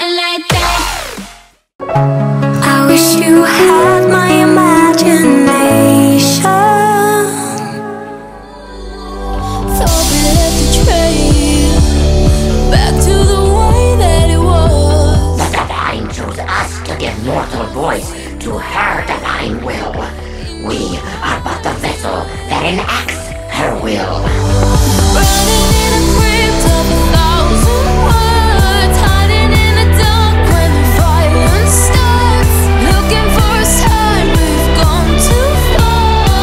like that. I wish you had my imagination. Thought we left the trail back to the way that it was. The divine chose us to give mortal voice to her divine will. We are but the vessel that enacts her will. Burning in a crypt of 1,000 words, hiding in the dark when the violence starts. Looking for a sign, we've gone too far.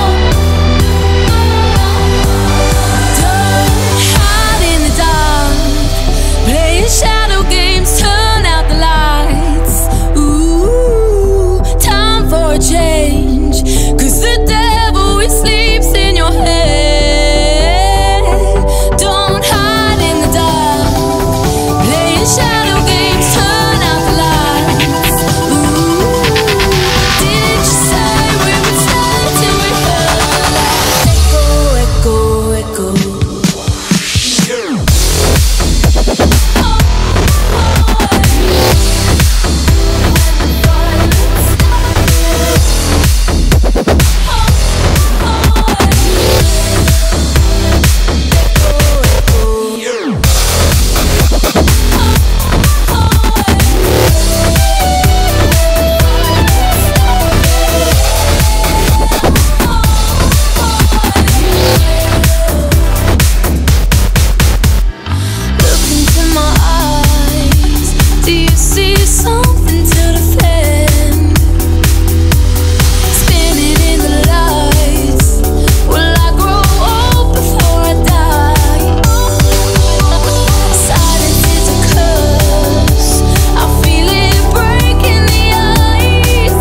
Don't hide in the dark, playing shadow games, turn out the lights. Ooh, time for a change, 'cause the devil, he sleeps in your head. Don't hide in the dark, playing shadow games, turn out the lights. Ooh, did you say we would stay till we heard echo, echo, echo? Look into my eyes. Do you see something to defend? Spinning in the lights. Will I grow old before I die? Silence is a curse. I feel it breaking the ice.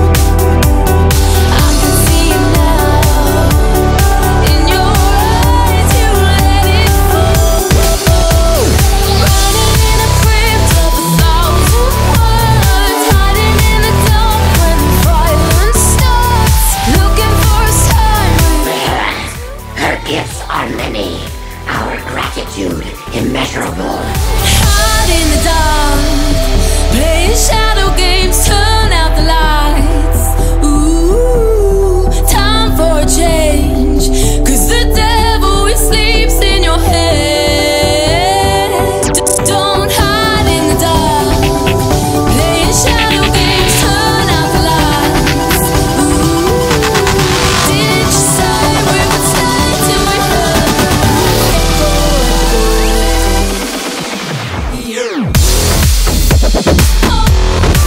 I can see you now. In your eyes, you let it fall. Running in a crypt of 1,000 words, hiding in the dark when the violence starts. Looking for a sign. Her gifts are many, our gratitude immeasurable. Hide in the dark, playing shadow games, turn out the lights. Ooh, time for a change, 'cause the devil, he sleeps in your head. Don't hide in the dark, playing shadow games, turn out the lights. Ooh, did you say we would stay till we heard echo, echo, echo?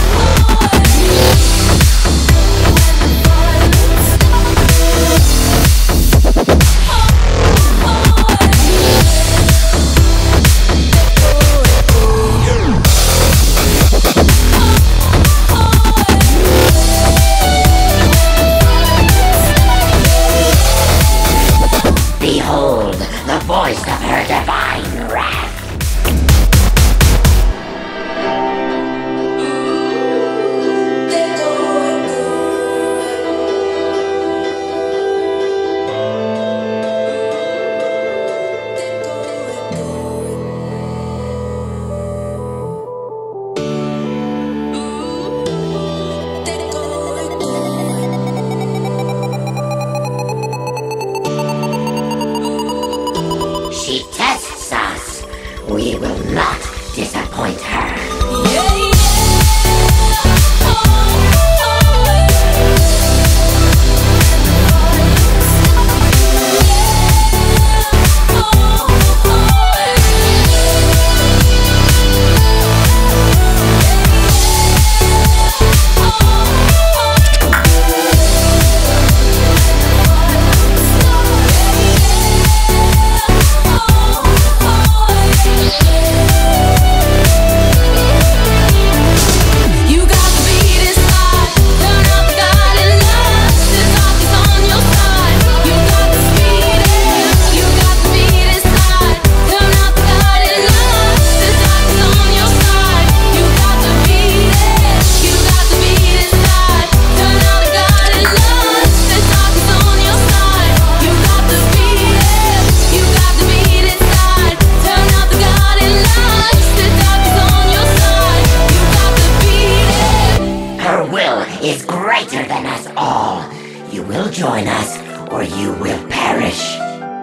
or you will perish.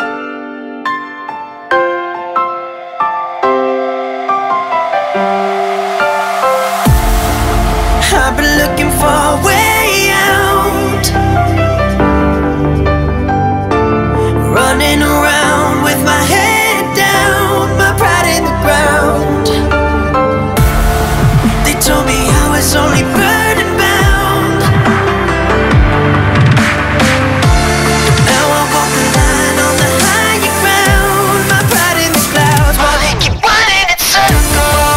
I've been looking for a way out, running around with my head down, my pride in the ground. They told me I was only burden bound. Now I walk the line on the higher ground, my pride in the clouds, while they keep running in circles.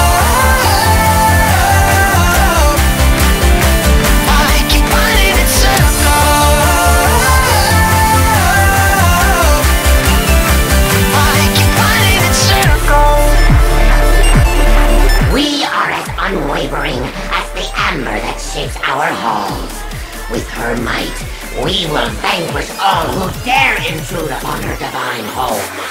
Unwavering as the amber that shapes our halls. With her might, we will vanquish all who dare intrude upon her divine home.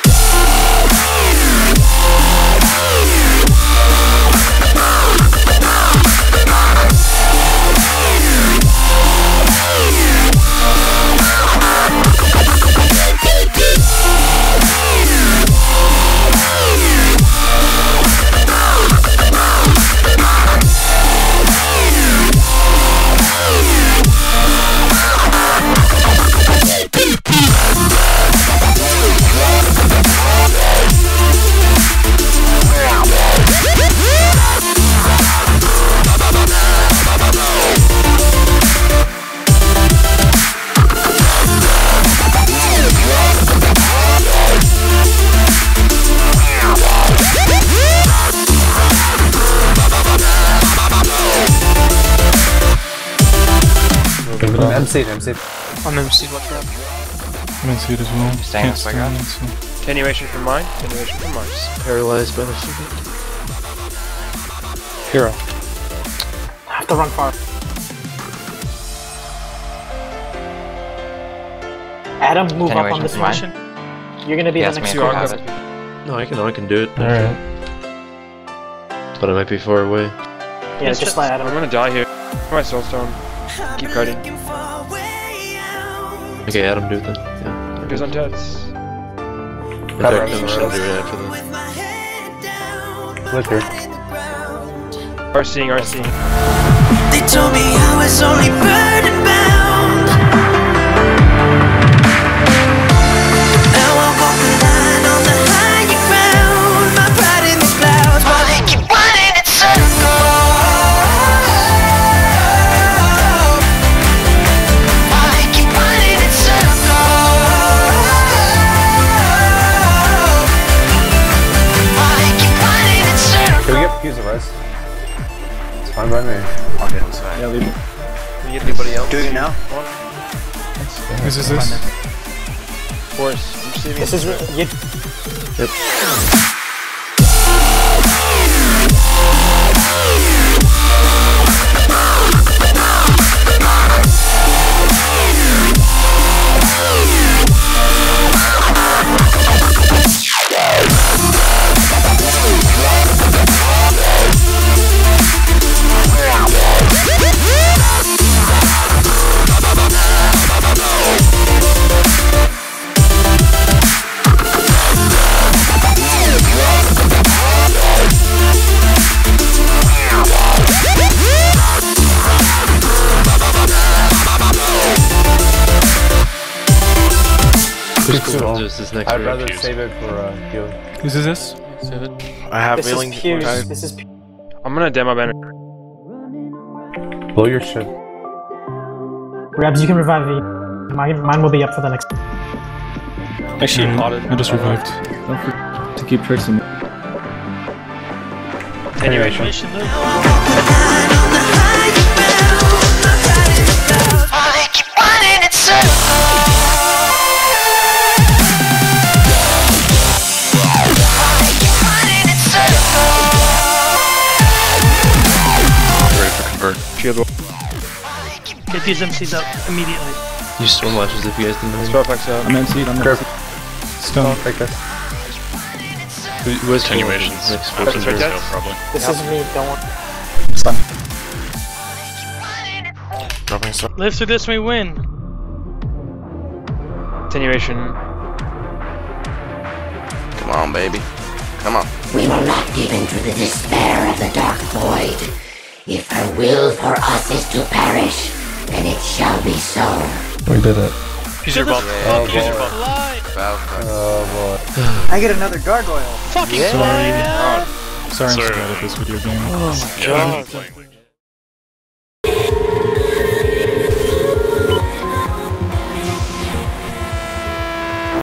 MC. I'm MC, what's up? I'm MC as well. Staying as I got. Attenuation from mine, attenuation from Mars. Paralyzed by the stupid. Hero. I have to run far. Adam, move up on this mission. You're gonna be the next one. No, I can do it. Alright. But I might be far away. Yeah, just let Adam. I'm gonna die here. My soulstone. Keep guarding. Okay, Adam, do it then. Yeah. Goes on Jets. Attack them, I'll do it after that. Flicker. RCing. They told me I was only burden bound. Now I walk the line on the higher ground, my pride in the clouds, while they keep running in circles. Can we get Fuse of Res? It's fine by me. I'll get inside. Yeah, leave it. Can we get anybody else? Do it now. This is this. Force, I'm receiving. This is you. Yep. I'd rather save it for heal. This is this? Save it. I have This healing. is Pierce. This is. I'm gonna demo banner. Blow your ship. Rebs, you can revive me. Mine will be up for the next. Actually, I just revived. Don't forget to keep tracing. Attenuation. Shield wall. Get these MCs out immediately. Use Stone Lashes if you guys didn't know. Spellflex out. I'm MC, I'm MC. Stone, take this. Who has attenuations? Probably. This is me, don't worry. Stun. Dropping stun. Live through this, we win. Continuation. Come on, baby. Come on. We will not give in to the despair of the Dark Void. If her will for us is to perish, then it shall be so. We did it. Use your bump. Oh, Use your boy. bump. Oh boy. I get another gargoyle. Fucking Sorry, I'm so bad at this video game. Oh, God.